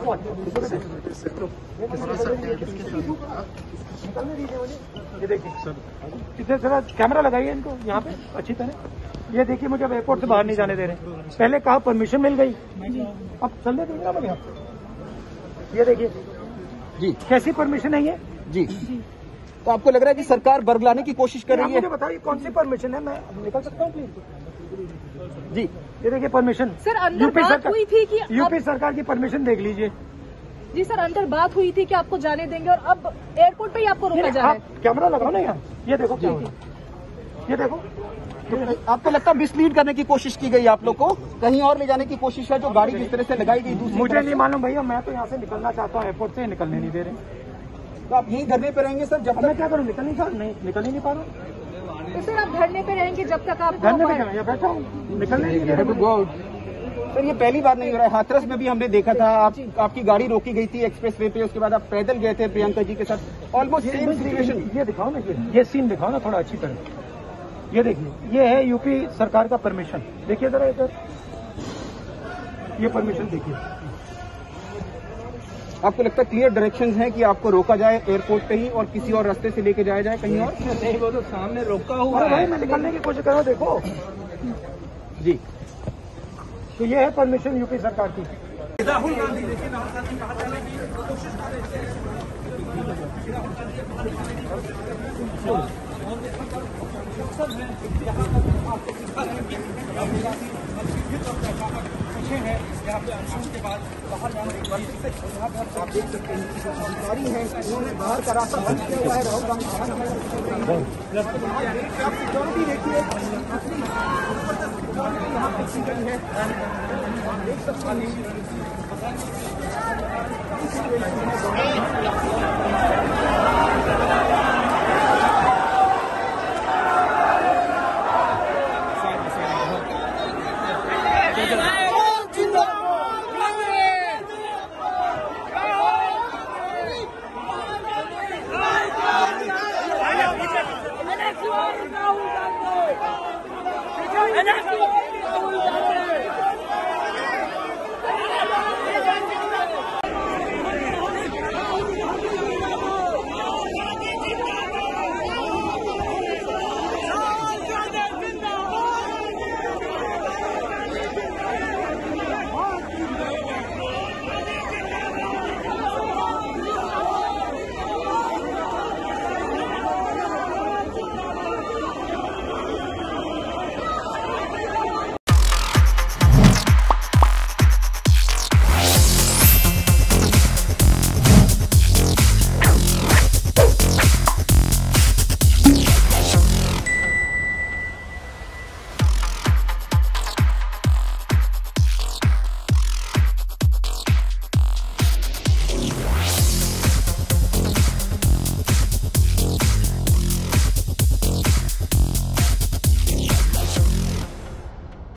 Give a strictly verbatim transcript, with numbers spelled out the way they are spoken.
निकलने दीजिए मुझे। ये देखिए सर, इधर जरा कैमरा लगाइए इनको यहाँ पे अच्छी तरह। ये देखिए मुझे अब एयरपोर्ट से बाहर नहीं जाने दे रहे। पहले कहा परमिशन मिल गई, अब चलने देंगे ना मुझे। ये देखिए जी, कैसी परमिशन है ये जी? तो आपको लग रहा है कि सरकार बरगलाने की कोशिश कर रही है? मुझे बताइए कौन सी परमिशन है, मैं निकल सकता हूँ प्लीज? जी ये देखिए परमिशन सर, अंदर बात हुई थी कि यूपी सरकार की परमिशन देख लीजिए। जी सर, अंदर बात हुई थी कि आपको जाने देंगे और अब एयरपोर्ट पे ही आपको रोका जा रहा है। कैमरा लगाओ ना यहाँ, ये देखो क्या ये देखो। तो आपको लगता है मिसलीड करने की कोशिश की गई, आप लोग को कहीं और ले जाने की कोशिश है, जो गाड़ी जिस तरह से लगाई गई दूसरी? मुझे नहीं मालूम भैया, मैं तो यहाँ से निकलना चाहता हूँ, एयरपोर्ट से निकलने नहीं दे रहे। तो आप यहीं धरने पे रहेंगे सर? जब मैं क्या करूँ, निकल नहीं नहीं निकल ही नहीं पा रहा। तो सर आप धरने पे रहेंगे जब तक आप धरने पे क्या बैठा हूँ, निकलने नहीं दे रहे। सर ये पहली बार नहीं हो रहा है, हाथरस में भी हमने देखा था, आप आपकी गाड़ी रोकी गई थी एक्सप्रेस वे पे, उसके बाद आप पैदल गए थे प्रियंका जी के साथ, ऑलमोस्ट सेम सिचुएशन। ये दिखाओ ना, ये ये सीन दिखाओ ना थोड़ा अच्छी तरह। ये देखिए, ये है यूपी सरकार का परमिशन, देखिए जरा इधर, ये परमिशन देखिए। आपको लगता है क्लियर डायरेक्शंस हैं कि आपको रोका जाए एयरपोर्ट पे ही और किसी और रास्ते से लेके जाया जाए कहीं और? नहीं, वो तो सामने रोका हुआ है भाई, मैं निकलने की कोशिश कर रहा हूँ, देखो जी। तो ये है परमिशन यूपी सरकार की। राहुल गांधी देखिए, राहुल गांधी बाहर जाने की कोशिश कर रहे थे। पीछे है यहाँ पे अंशुल के बाद बाहर जाने की यहाँ पे आप देख सकते हैं अधिकारी हैं, उन्होंने बाहर का रास्ता बंद किया हुआ है। राहुल गांधी आप सिक्योरिटी देखिए, यहाँ पे की गई है, आप देख सकते हैं।